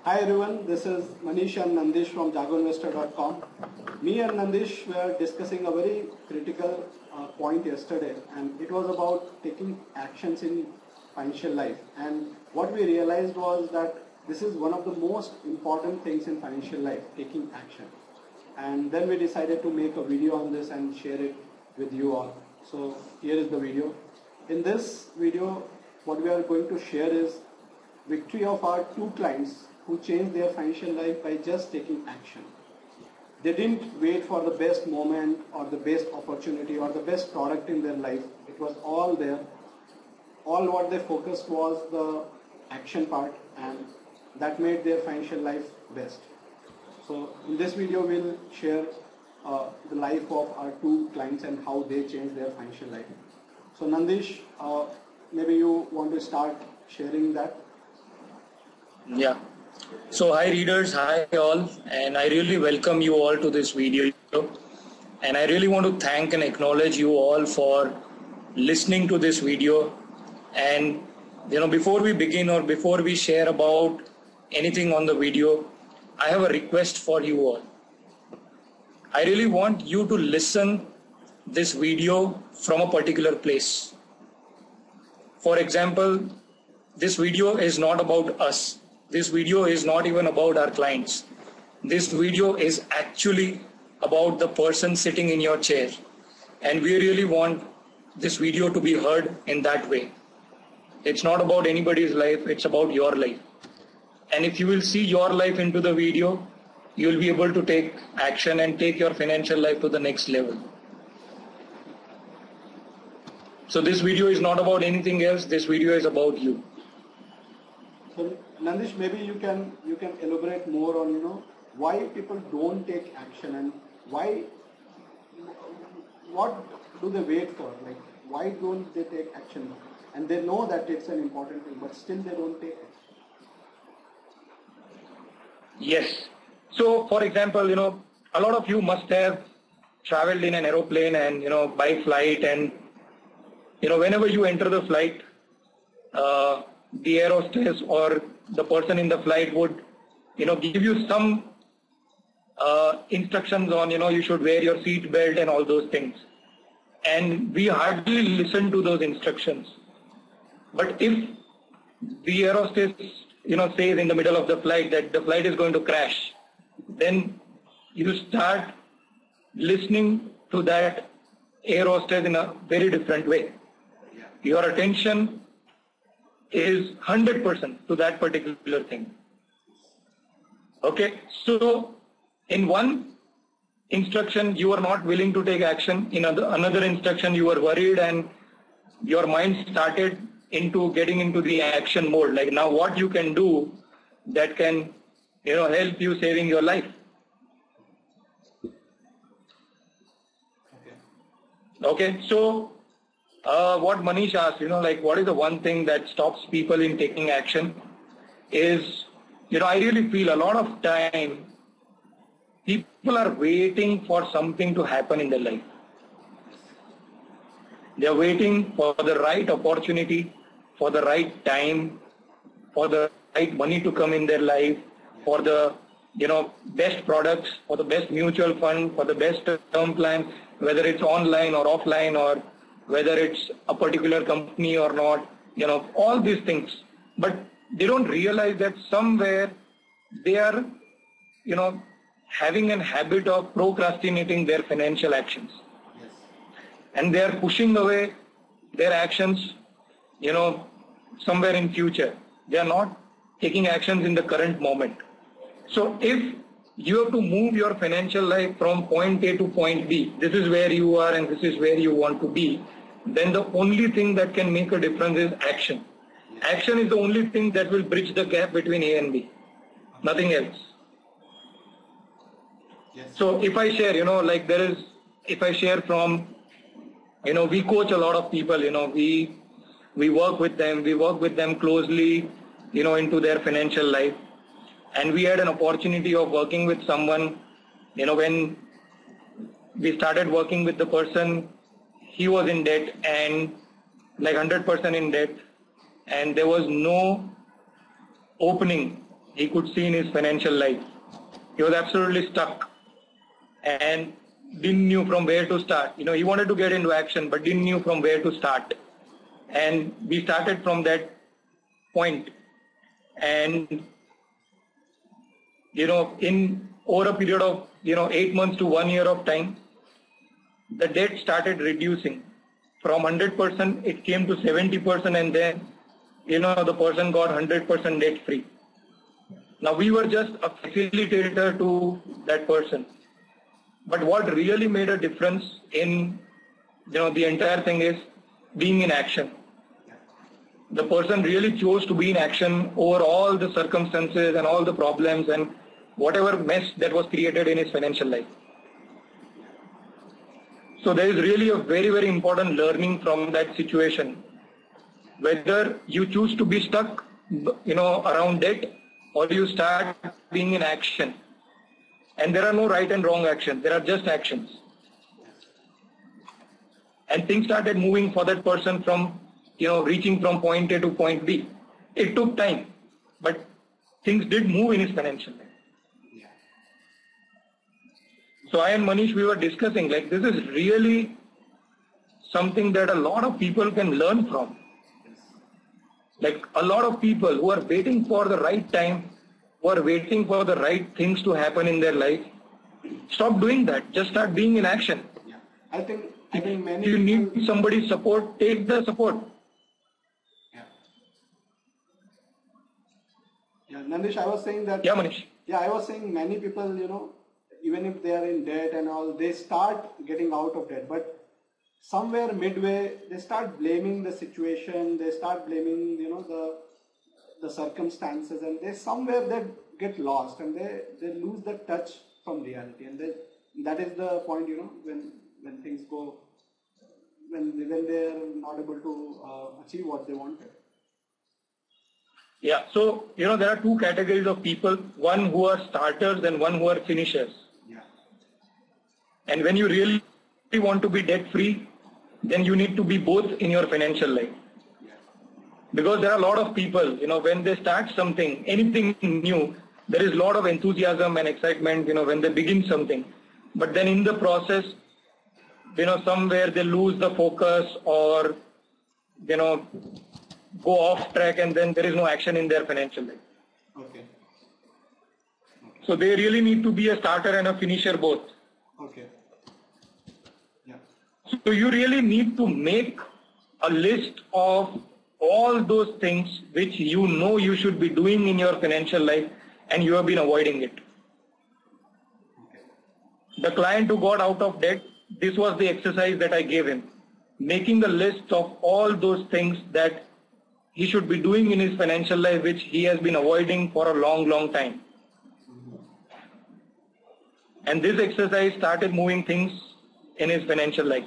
Hi everyone, this is Manish and Nandish from JagoInvestor.com. Me and Nandish were discussing a very critical point yesterday, and it was about taking actions in financial life. And what we realized was that this is one of the most important things in financial life, taking action. And then we decided to make a video on this and share it with you all. So here is the video. In this video, what we are going to share is victory of our two clients who changed their financial life by just taking action. They didn't wait for the best moment or the best opportunity or the best product in their life. It was all there. All what they focused was the action part, and that made their financial life best. So in this video, we'll share the life of our two clients and how they changed their financial life. So Nandish, maybe you want to start sharing that? Yeah. So hi readers, hi all, and I really welcome you all to this video. And I really want to thank and acknowledge you all for listening to this video. And before we begin or before we share about anything on the video, I have a request for you all. I really want you to listen this video from a particular place. For example, this video is not about us. This video is not even about our clients. This video is actually about the person sitting in your chair. And we really want this video to be heard in that way. It's not about anybody's life, it's about your life. And if you will see your life into the video, you'll be able to take action and take your financial life to the next level. So this video is not about anything else, this video is about you. So Nandish, maybe you can elaborate more on why people don't take action and what do they wait for? Like why don't they take action? And they know that it's an important thing, but still they don't take it. Yes. So for example, a lot of you must have traveled in an aeroplane and by flight, and whenever you enter the flight, the air hostess or the person in the flight would give you some instructions on you should wear your seat belt and all those things, and we hardly listen to those instructions. But if the air hostess says in the middle of the flight that the flight is going to crash, then you start listening to that air hostess in a very different way. Your attention is 100% to that particular thing. Okay, so in one instruction you are not willing to take action, in another instruction you are worried and your mind started into getting into the action mode, like now what you can do that can help you saving your life. Okay, so what Manish asked, what is the one thing that stops people in taking action is, I really feel a lot of time people are waiting for something to happen in their life. They are waiting for the right opportunity, for the right time, for the right money to come in their life, for the best products, for the best mutual fund, for the best term plan, whether it's online or offline or whether it's a particular company or not, all these things. But they don't realize that somewhere they are, having a habit of procrastinating their financial actions. Yes. And they are pushing away their actions, somewhere in future. They are not taking actions in the current moment. So if you have to move your financial life from point A to point B, this is where you are and this is where you want to be, then the only thing that can make a difference is action. Action is the only thing that will bridge the gap between A and B. Nothing else. Yes. So if I share, if I share from, we coach a lot of people, we work with them closely, into their financial life. And we had an opportunity of working with someone, when we started working with the person, he was in debt and like 100% in debt, and there was no opening he could see in his financial life. He was absolutely stuck and didn't knew from where to start. He wanted to get into action, but didn't knew from where to start. And we started from that point. And, in over a period of, 8 months to 1 year of time, the debt started reducing. From 100%, it came to 70%, and then, the person got 100% debt free. Now, we were just a facilitator to that person. But what really made a difference in, the entire thing is being in action. The person really chose to be in action over all the circumstances and all the problems and whatever mess that was created in his financial life. So there is really a very, very important learning from that situation. Whether you choose to be stuck, around debt, or you start being in action. And there are no right and wrong actions. There are just actions. And things started moving for that person from, reaching from point A to point B. It took time, but things did move in his financial life. So I and Manish, we were discussing, like, this is really something that a lot of people can learn from. Like, a lot of people who are waiting for the right time, who are waiting for the right things to happen in their life, stop doing that. Just start being in action. Yeah. I think many. If you need somebody's support, take the support. Yeah. Yeah, Nandish, I was saying that. Yeah, Manish. Yeah, I was saying many people, even if they are in debt and all, they start getting out of debt. But somewhere midway, they start blaming the situation. They start blaming, the circumstances, and they get lost, and they lose the touch from reality. And that is the point, when things go, when they are not able to achieve what they wanted. Yeah, so, there are two categories of people, one who are starters and one who are finishers. Yeah. And when you really want to be debt free, then you need to be both in your financial life. Yeah. Because there are a lot of people, when they start something, anything new, there is a lot of enthusiasm and excitement, when they begin something. But then in the process, somewhere they lose the focus or, go off track, and then there is no action in their financial life. Okay. So they really need to be a starter and a finisher both. Okay. Yeah. So you really need to make a list of all those things which you should be doing in your financial life, and you have been avoiding it. Okay. The client who got out of debt, this was the exercise that I gave him. Making a list of all those things that he should be doing in his financial life which he has been avoiding for a long, long time. And this exercise started moving things in his financial life.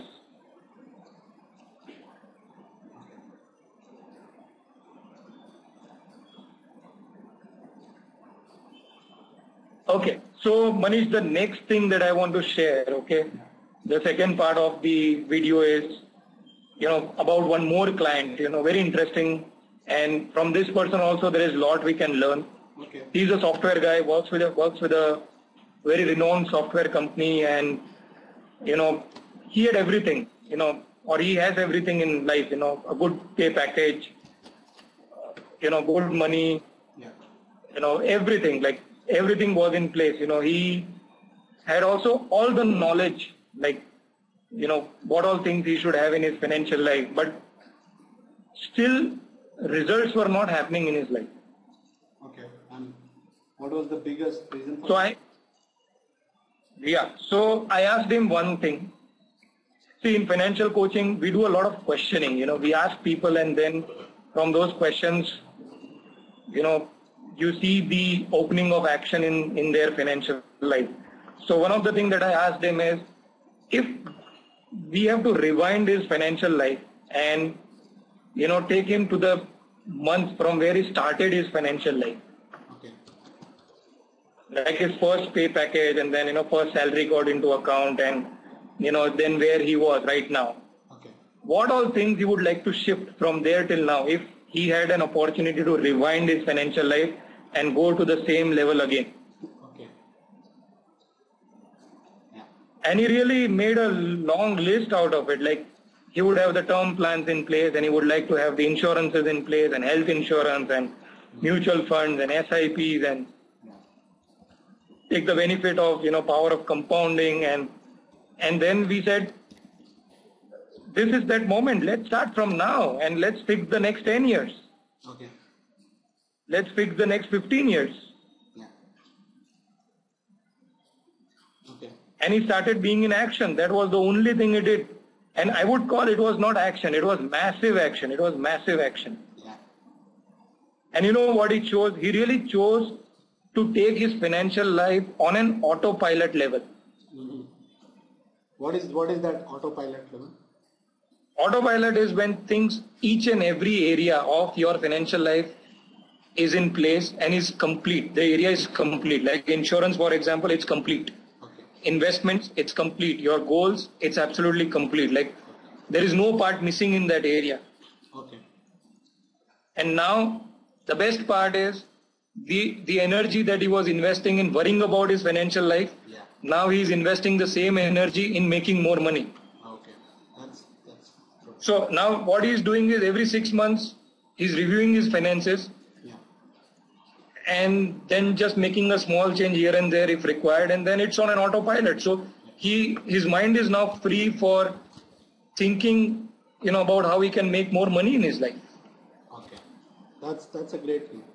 Okay, so Manish, the next thing that I want to share, okay, the second part of the video is, about one more client, very interesting. And from this person also there is a lot we can learn. Okay. He's a software guy, works with a very renowned software company, and he had everything, or he has everything in life, a good pay package, good money, Yeah. Everything, like everything was in place. He had also all the knowledge, like, what all things he should have in his financial life, but still results were not happening in his life. Okay. And what was the biggest reason for So I asked him one thing. See, in financial coaching, we do a lot of questioning. We ask people, and then from those questions, you see the opening of action in their financial life. So one of the things that I asked him is, if we have to rewind his financial life and take him to the month from where he started his financial life. Okay. Like his first pay package, and then first salary got into account, and then where he was right now. Okay. What all things he would like to shift from there till now if he had an opportunity to rewind his financial life and go to the same level again. Okay. Yeah. And he really made a long list out of it. Like he would have the term plans in place, and he would like to have the insurances in place, and health insurance and mutual funds and SIPs, and take the benefit of power of compounding. And then we said, this is that moment. Let's start from now and let's fix the next 10 years. Okay. Let's fix the next 15 years. Yeah. Okay. And he started being in action. That was the only thing he did. And I would call it was not action. It was massive action. It was massive action. Yeah. And you know what he chose? He really chose to take his financial life on an autopilot level. Mm-hmm. What is that autopilot level? Autopilot is when things, each and every area of your financial life is in place and is complete. The area is complete. Like insurance, for example, it's complete. Okay. Investments, it's complete. Your goals, it's absolutely complete. Like there is no part missing in that area. Okay. And now the best part is the energy that he was investing in worrying about his financial life. Yeah. Now he is investing the same energy in making more money. Okay. That's true. So now what he is doing is every 6 months he's reviewing his finances. Yeah. And then just making a small change here and there if required, and then it's on an autopilot. So his mind is now free for thinking about how he can make more money in his life. Okay. That's a great thing.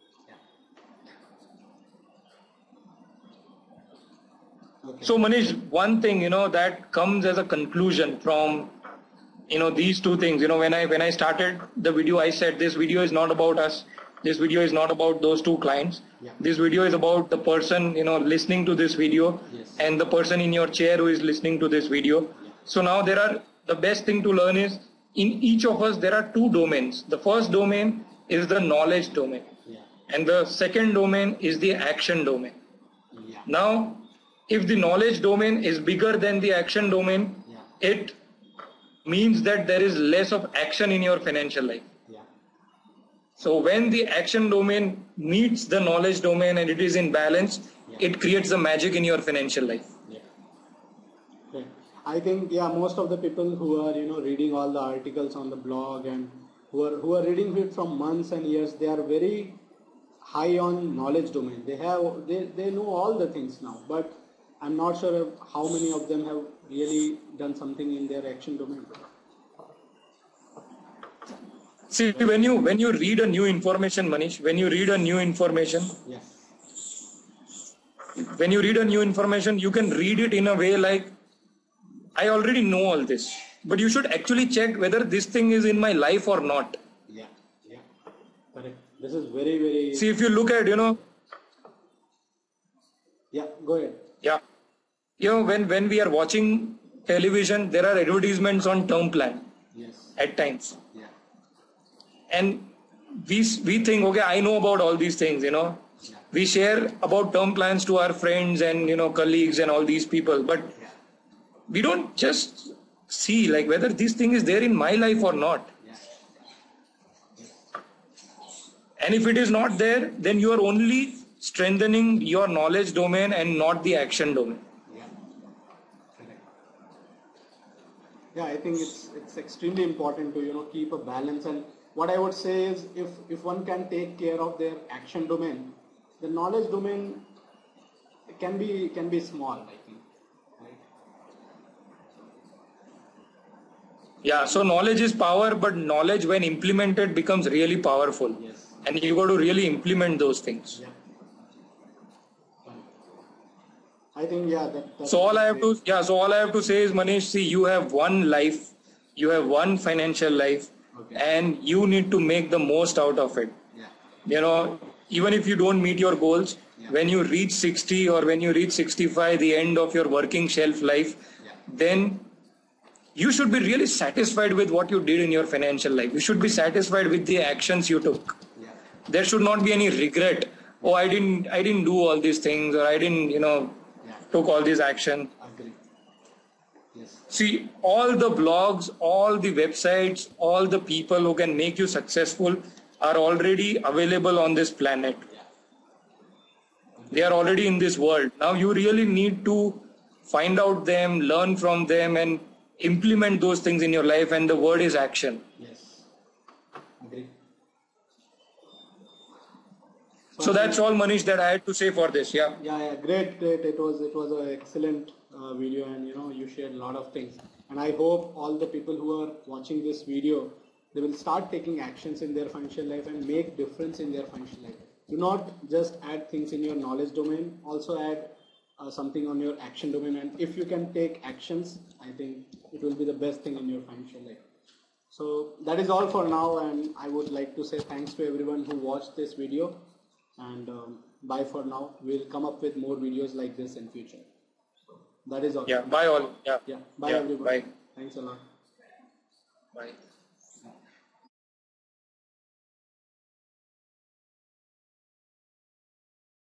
Okay. So Manish, one thing that comes as a conclusion from these two things. When I started the video, I said this video is not about us. This video is not about those two clients. Yeah. This video is about the person listening to this video. Yes. And the person in your chair who is listening to this video. Yeah. So now the best thing to learn is in each of us there are two domains. The first domain is the knowledge domain. Yeah. And the second domain is the action domain. Yeah. Now, if the knowledge domain is bigger than the action domain, Yeah. it means that there is less of action in your financial life. Yeah. So when the action domain meets the knowledge domain and it is in balance, Yeah. it creates the magic in your financial life. Yeah. Okay. I think most of the people who are reading all the articles on the blog and who are reading it from months and years, they are very high on knowledge domain. They know all the things now, but I'm not sure of how many of them have really done something in their action domain. See, when you read a new information, Manish, when you read a new information, Yeah. when you read a new information, you can read it in a way like, I already know all this, but you should actually check whether this thing is in my life or not. Yeah. Yeah. Correct. This is very, very. See, if you look at, Yeah. Go ahead. yeah, when we are watching television, there are advertisements on term plan Yes. at times. Yeah. And we think, okay, I know about all these things, Yeah. We share about term plans to our friends and, colleagues and all these people. But Yeah. we don't just see like whether this thing is there in my life or not. Yeah. And if it is not there, then you are only strengthening your knowledge domain and not the action domain. Yeah. Correct. Yeah, I think it's extremely important to keep a balance. And what I would say is if one can take care of their action domain, the knowledge domain can be small, I think. Right? Yeah, so knowledge is power, but knowledge when implemented becomes really powerful. Yes. And you got to really implement those things. Yeah. I think that's So all I have to say is, Manish, see, you have one life, you have one financial life, Okay. and you need to make the most out of it. Yeah. Even if you don't meet your goals, Yeah. when you reach 60 or when you reach 65, the end of your working shelf life, Yeah. then you should be really satisfied with what you did in your financial life. You should be satisfied with the actions you took. Yeah. There should not be any regret. Oh, I didn't do all these things, or I didn't, Yeah. took all these action. Agree. Yes. See, all the blogs, all the websites, all the people who can make you successful are already available on this planet. Yeah. They are already in this world. Now you really need to find out them, learn from them, and implement those things in your life. And the word is action. Yes. Agree. So that's all, Manish, that I had to say for this. Yeah. Yeah, great. It was an excellent video, and you shared a lot of things. And I hope all the people who are watching this video, they will start taking actions in their financial life and make difference in their financial life. Do not just add things in your knowledge domain. Also add something on your action domain. And if you can take actions, I think it will be the best thing in your financial life. So that is all for now, and I would like to say thanks to everyone who watched this video. And bye for now. We'll come up with more videos like this in future. That is all. Yeah. Bye all. Yeah. Yeah. Bye everyone. Bye. Thanks a lot. Bye.